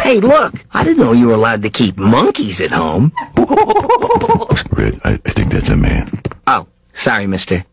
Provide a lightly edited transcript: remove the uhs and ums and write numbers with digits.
Hey, look, I didn't know you were allowed to keep monkeys at home. Red, I think that's a man. Oh, sorry, mister.